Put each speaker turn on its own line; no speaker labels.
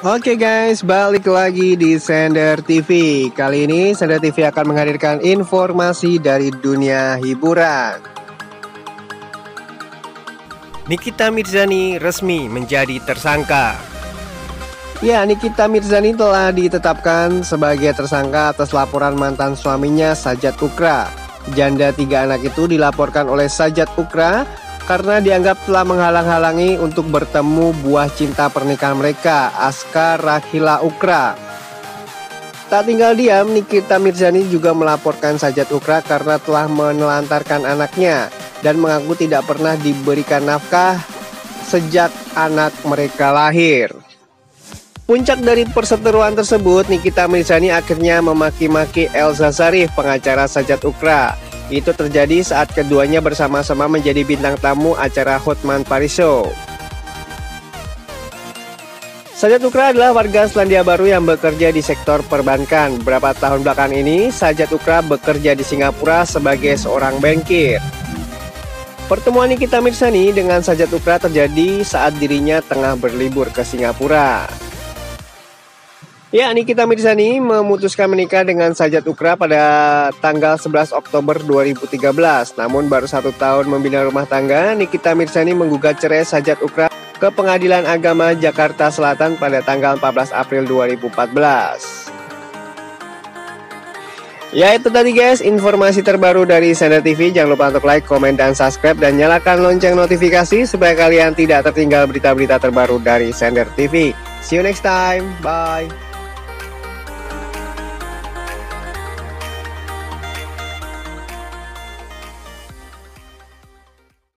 Oke guys, balik lagi di Sender TV. Kali ini Sender TV akan menghadirkan informasi dari dunia hiburan. Nikita Mirzani resmi menjadi tersangka. Ya, Nikita Mirzani telah ditetapkan sebagai tersangka atas laporan mantan suaminya Sajat Ukra. Janda 3 anak itu dilaporkan oleh Sajat Ukra karena dianggap telah menghalang-halangi untuk bertemu buah cinta pernikahan mereka, Aska Rakhila Ukra. Tak tinggal diam, Nikita Mirzani juga melaporkan Sajat Ukra karena telah menelantarkan anaknya dan mengaku tidak pernah diberikan nafkah sejak anak mereka lahir. Puncak dari perseteruan tersebut, Nikita Mirzani akhirnya memaki-maki Elza Sharif, pengacara Sajat Ukra. Itu terjadi saat keduanya bersama-sama menjadi bintang tamu acara Hotman Paris Show. Sajat Ukra adalah warga Selandia Baru yang bekerja di sektor perbankan. Beberapa tahun belakangan ini, Sajat Ukra bekerja di Singapura sebagai seorang bankir. Pertemuan Nikita Mirzani dengan Sajat Ukra terjadi saat dirinya tengah berlibur ke Singapura. Ya, Nikita Mirzani memutuskan menikah dengan Sajat Ukra pada tanggal 11 Oktober 2013. Namun baru 1 tahun membina rumah tangga, Nikita Mirzani menggugat cerai Sajat Ukra ke Pengadilan Agama Jakarta Selatan pada tanggal 14 April 2014. Ya, itu tadi guys, informasi terbaru dari Sender TV. Jangan lupa untuk like, komen, dan subscribe, dan nyalakan lonceng notifikasi supaya kalian tidak tertinggal berita-berita terbaru dari Sender TV. See you next time, bye.